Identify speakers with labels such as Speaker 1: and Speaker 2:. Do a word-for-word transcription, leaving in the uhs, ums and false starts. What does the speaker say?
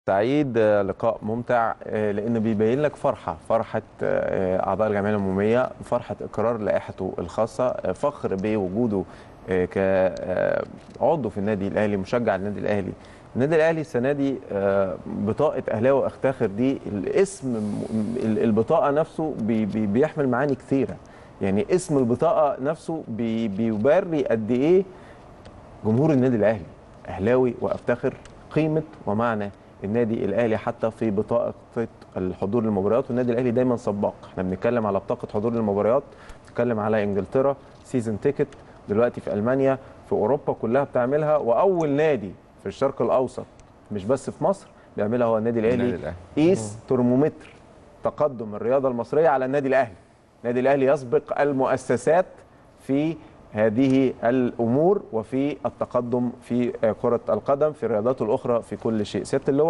Speaker 1: سعيد، آه، لقاء ممتع، آه، لأنه بيبين لك فرحة فرحة آه، أعضاء الجمعية العمومية، فرحة إقرار لائحته الخاصة، آه، فخر بوجوده آه، كعضو في النادي الأهلي، مشجع النادي الأهلي. النادي الأهلي السنة دي آه، بطاقة أهلاوي أفتخر دي، الاسم م- ال- البطاقة نفسه بي- بي- بيحمل معاني كثيرة. يعني اسم البطاقة نفسه بي- بيبري قد إيه جمهور النادي الاهلي اهلاوي وافتخر. قيمه ومعنى النادي الاهلي حتى في بطاقه الحضور للمباريات، والنادي الاهلي دايما سباق. احنا بنتكلم على بطاقه حضور للمباريات، بنتكلم على انجلترا سيزون تيكت، دلوقتي في المانيا، في اوروبا كلها بتعملها، واول نادي في الشرق الاوسط مش بس في مصر بيعملها هو النادي الاهلي.
Speaker 2: النادي الاهلي
Speaker 1: قيس ترمومتر تقدم الرياضه المصريه على النادي الاهلي. النادي الاهلي يسبق المؤسسات في هذه الامور وفي التقدم في كره القدم، في الرياضات الاخرى، في كل شيء. سياده اللواء